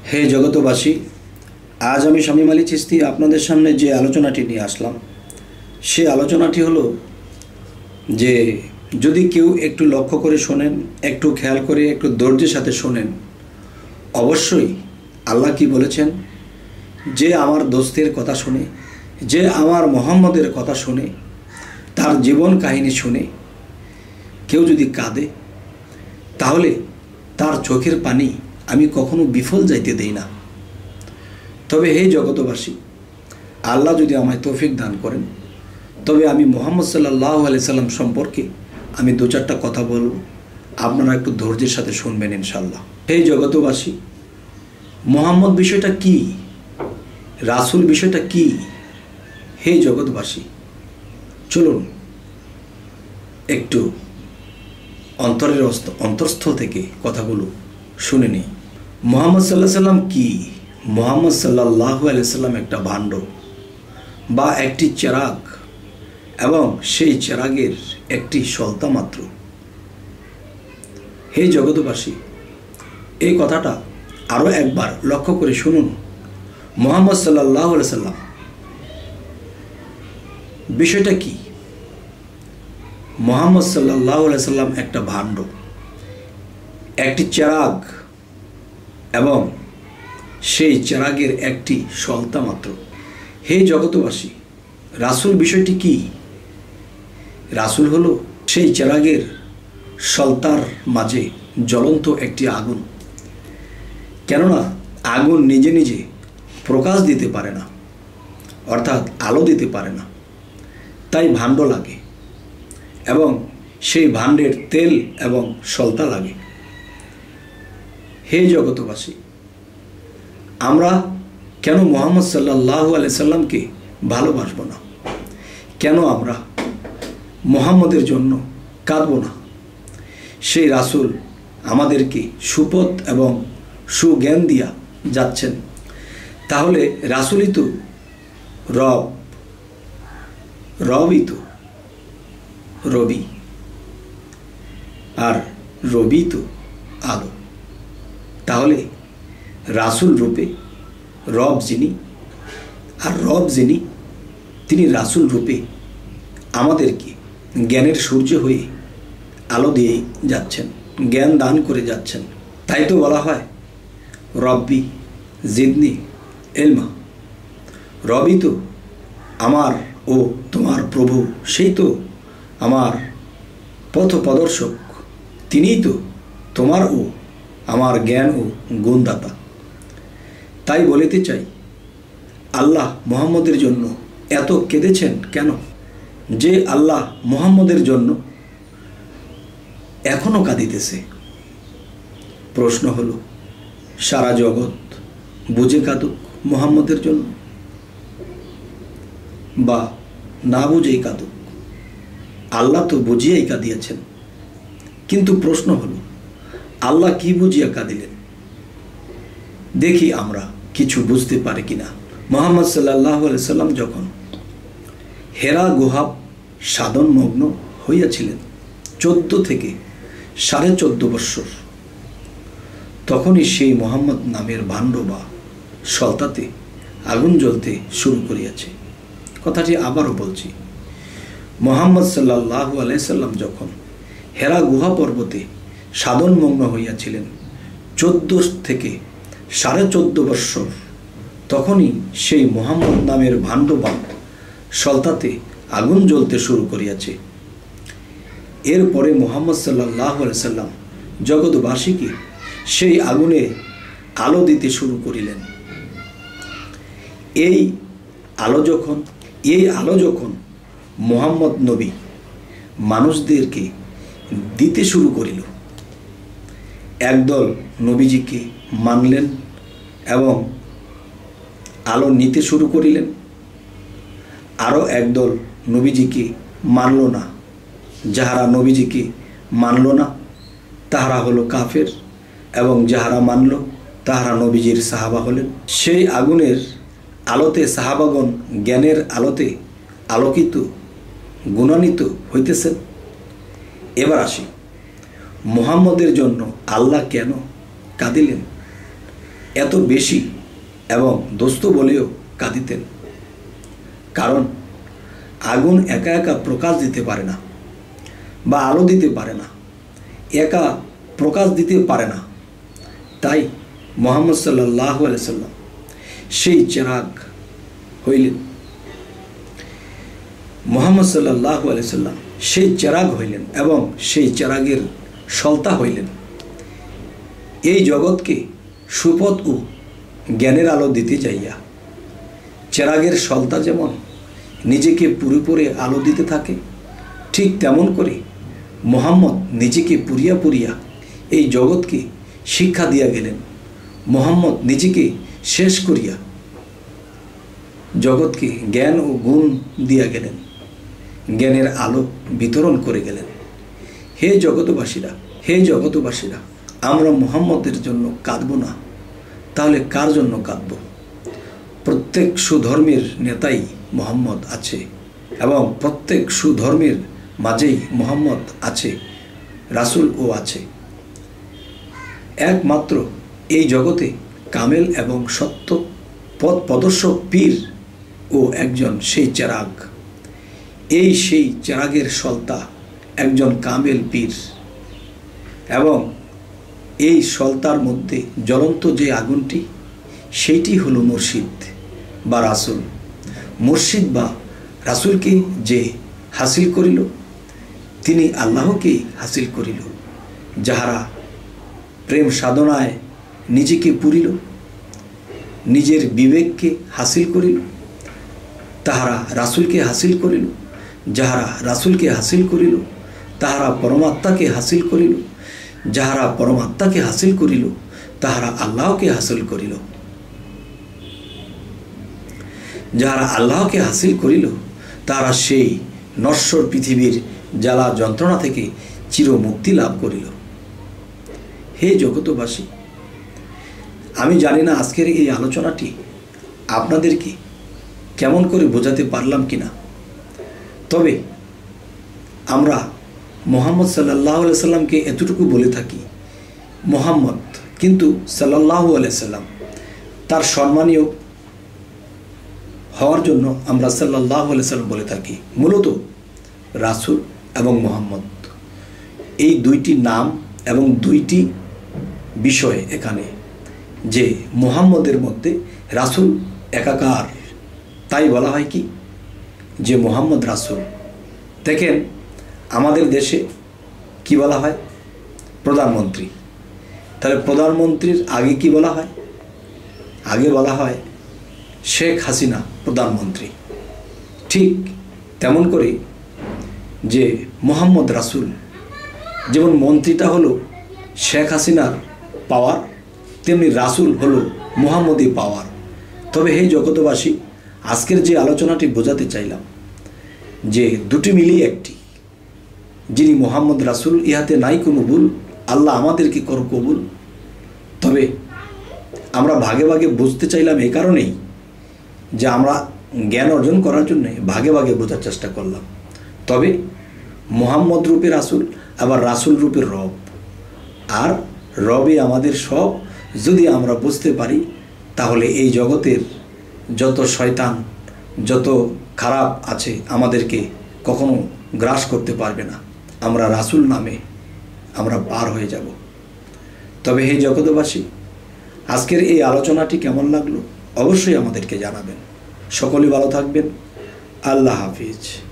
হে জগতবাসী, আজ আমি শামীম আলী চিশতি আপনাদের সামনে যে আলোচনাটি নিয়ে আসলাম সে আলোচনাটি হলো যে যদি কেউ একটু লক্ষ্য করে শোনেন, একটু খেয়াল করে, একটু ধৈর্যের সাথে শোনেন, অবশ্যই আল্লাহ কি বলেছেন, যে আমার দোস্তের কথা শুনে, যে আমার মোহাম্মদের কথা শুনে, তার জীবন কাহিনী শুনে কেউ যদি কাঁদে তাহলে তার চোখের পানি আমি কখনো বিফল যাইতে দেই না। তবে হে জগতবাসী, আল্লাহ যদি আমায় তৌফিক দান করেন তবে আমি মুহাম্মদ সাল্লাল্লাহু আলাইহি সাল্লাম সম্পর্কে আমি দু চারটা কথা বলবো, আপনারা একটু ধৈর্যের সাথে শুনবেন ইনশাল্লাহ। হে জগতবাসী, মুহাম্মদ বিষয়টা কি, রাসূল বিষয়টা কি? হে জগতবাসী, চলুন একটু অন্তরস্থল থেকে কথাগুলো শুনে নিই। মুহাম্মদ সাল্লাল্লাহু আলাইহি সাল্লাম কি? মুহাম্মদ সাল্লাল্লাহু আলাইহি সাল্লাম একটা ভাণ্ড বা একটি চেরাগ, এবং সেই চেরাগের একটি সলতা মাত্র। হে জগতবাসী, এই কথাটা আরও একবার লক্ষ্য করে শুনুন। মুহাম্মদ সাল্লাল্লাহু আলাইহি সাল্লাম বিষয়টা কি? মুহাম্মদ সাল্লাল্লাহু আলাইহি সাল্লাম একটা ভাণ্ড, একটি চেরাগ, এবং সেই চেরাগের একটি সলতা মাত্র। হে জগতবাসী, রাসূল বিষয়টি কি? রাসূল হলো সেই চেরাগের সলতার মাঝে জ্বলন্ত একটি আগুন। কেননা আগুন নিজে নিজে প্রকাশ দিতে পারে না, অর্থাৎ আলো দিতে পারে না, তাই ভাণ্ড লাগে, এবং সেই ভাণ্ডের তেল এবং সলতা লাগে। হে জগতবাসী, আমরা কেন মুহাম্মদ সাল্লাল্লাহু আলাইহি সাল্লামকে ভালোবাসব না? কেন আমরা মুহাম্মদের জন্য কাঁদব না? সেই রাসূল আমাদেরকে সুপথ এবং সুজ্ঞান দিয়া যাচ্ছেন। তাহলে রাসূলই তো রবই তো রবি, আর রবি তো আলো। তাহলে রাসূল রূপে রব যিনি, আর রব যিনি, তিনি রাসূল রূপে আমাদেরকে জ্ঞানের সূর্য হয়ে আলো দিয়ে যাচ্ছেন, জ্ঞান দান করে যাচ্ছেন। তাই তো বলা হয় রব্বি জিদনি ইলমা। রবি তো আমার ও তোমার প্রভু, সেই তো আমার পথ প্রদর্শক, তিনিই তো তোমার ও আমার জ্ঞান ও গুণদাতা। তাই বলিতে চাই, আল্লাহ মুহাম্মদের জন্য এত কেঁদেছেন কেন? যে আল্লাহ মুহাম্মদের জন্য এখনো কাঁদিতেছে। প্রশ্ন হলো, সারা জগৎ বুঝে কাঁদুক মুহাম্মদের জন্য, বা না বুঝেই কাঁদুক, আল্লাহ তো বুঝিয়াই কাঁদিয়েছেন। কিন্তু প্রশ্ন হলো, আল্লাহ কি বুঝিয়া কাঁদিলেন? দেখি আমরা কিছু বুঝতে পারি কিনা। মুহাম্মদ সাল্লাল্লাহু আলাইহি সাল্লাম যখন হেরা গুহা সাধনমগ্ন হইয়াছিলেন 14 থেকে 14.5 বৎসর, তখনই সেই মুহাম্মদ নামের ভাণ্ড বা সলতাতে আগুন জ্বলতে শুরু করিয়াছে। কথাটি আবারও বলছি, মুহাম্মদ সাল্লাল্লাহু আলাইহি সাল্লাম যখন হেরা গুহা পর্বতে সাধনমগ্ন হইয়াছিলেন 14 থেকে 14.5 বৎসর, তখনই সেই মুহাম্মদ নামের ভাণ্ড বা সলতাতে আগুন জ্বলতে শুরু করিয়াছে। এরপরে মুহাম্মদ সাল্লাল্লাহু আলাইহি সাল্লাম জগৎবাসীকে সেই আগুনে আলো দিতে শুরু করিলেন। এই আলো যখন মুহাম্মদ নবী মানুষদেরকে দিতে শুরু করিল, একদল নবীজিকে মানলেন এবং আলো নিতে শুরু করিলেন, আরও একদল নবীজিকে মানল না। যাহারা নবীজিকে মানল না তাহারা হলো কাফের, এবং যাহারা মানল তাহারা নবীজির সাহাবা হলেন। সেই আগুনের আলোতে সাহাবাগণ জ্ঞানের আলোতে আলোকিত, গুণান্বিত হইতেছেন। এবার আসি, মুহাম্মদের জন্য আল্লাহ কেন কাঁদিলেন? এত বেশি এবং দোস্ত বলেও কাঁদিতেন। কারণ আগুন একা একা প্রকাশ দিতে পারে না বা আলো দিতে পারে না, একা প্রকাশ দিতে পারে না। তাই মুহাম্মদ সাল্লাল্লাহু আলাইহি সাল্লাম সেই চেরাগ হইলেন। মুহাম্মদ সাল্লাল্লাহু আলাইহি সাল্লাম সেই চেরাগ হইলেন এবং সেই চেরাগের সলতা হইলেন। এই জগৎকে সুপথ ও জ্ঞানের আলো দিতে চাইয়া চেরাগের সলতা যেমন নিজেকে পুরোপুরি আলো দিতে থাকে, ঠিক তেমন করে মুহাম্মদ নিজেকে পুরিয়া পুরিয়া এই জগৎকে শিক্ষা দিয়া গেলেন। মুহাম্মদ নিজেকে শেষ করিয়া জগৎকে জ্ঞান ও গুণ দিয়া গেলেন, জ্ঞানের আলো বিতরণ করে গেলেন। হে জগতবাসীরা, আমরা মুহাম্মদের জন্য কাঁদব না, তাহলে কার জন্য কাঁদব? প্রত্যেক সুধর্মের নেতাই মুহাম্মদ আছে এবং প্রত্যেক সুধর্মের মাঝেই মুহাম্মদ আছে, রাসূলও আছে। একমাত্র এই জগতে কামেল এবং সত্য পথ প্রদর্শক পীর ও একজন সেই চেরাগ। সেই চেরাগের সলতা একজন কামেল পীর এবং এই সলতার মধ্যে জ্বলন্ত যে আগুনটি, সেইটি হলো মুর্শিদ বা রাসূল। মুর্শিদ বা রাসূলকে যে হাসিল করিল, তিনি আল্লাহকে হাসিল করিল। যাহারা প্রেম সাধনায় নিজেকে পুরিল, নিজের বিবেককে হাসিল করিল, তাহারা রাসূলকে হাসিল করিল। যাহারা রাসূলকে হাসিল করিল, তাহারা পরমাত্মাকে হাসিল করিল। যাহারা পরমাত্মাকে হাসিল করিল, তাহারা আল্লাহকে হাসিল করিল। যাহারা আল্লাহকে হাসিল করিল, তাহারা সেই নশ্বর পৃথিবীর জ্বালা যন্ত্রণা থেকে চিরমুক্তি লাভ করিল। হে জগতবাসী, আমি জানি না আজকের এই আলোচনাটি আপনাদেরকে কেমন করে বোঝাতে পারলাম কিনা। তবে আমরা মুহাম্মদ সাল্লাল্লাহু আলাইহি সাল্লামকে এতটুকু বলে থাকি মুহাম্মদ, কিন্তু সাল্লাল্লাহু আলাইহি সাল্লাম তার সম্মানীয় হওয়ার জন্য আমরা সাল্লাল্লাহু আলাইহি সাল্লাম বলে থাকি। মূলত রাসূল এবং মুহাম্মদ এই দুইটি নাম এবং দুইটি বিষয় এখানে, যে মুহাম্মদের মধ্যে রাসূল একাকার, তাই বলা হয় কি যে মুহাম্মদ রাসূল। দেখেন আমাদের দেশে কি বলা হয়? প্রধানমন্ত্রী। তাহলে প্রধানমন্ত্রীর আগে কি বলা হয়? আগে বলা হয় শেখ হাসিনা প্রধানমন্ত্রী। ঠিক তেমন করে যে মুহাম্মদ রাসূল, যেমন মন্ত্রীটা হলো শেখ হাসিনার পাওয়ার, তেমনি রাসূল হলো মুহাম্মদী পাওয়ার। তবে হে জগতবাসী, আজকের যে আলোচনাটি বোঝাতে চাইলাম যে দুটি মিলিয়ে একটি, যিনি মুহাম্মদ রাসূল, ইহাতে নাই কোনো ভুল। আল্লাহ আমাদেরকে কর কবুল। তবে আমরা ভাগে ভাগে বুঝতে চাইলাম এই কারণেই যে আমরা জ্ঞান অর্জন করার জন্য ভাগে ভাগে বোঝার চেষ্টা করলাম। তবে মুহাম্মদ রূপে রাসূল, আবার রাসূল রূপে রব, আর রবে আমাদের সব যদি আমরা বুঝতে পারি, তাহলে এই জগতের যত শয়তান, যত খারাপ আছে আমাদেরকে কখনো গ্রাস করতে পারবে না। আমরা রাসূল নামে আমরা পার হয়ে যাব। তবে হে জগতবাসী, আজকের এই আলোচনাটি কেমন লাগলো অবশ্যই আমাদেরকে জানাবেন। সকলেই ভালো থাকবেন। আল্লাহ হাফিজ।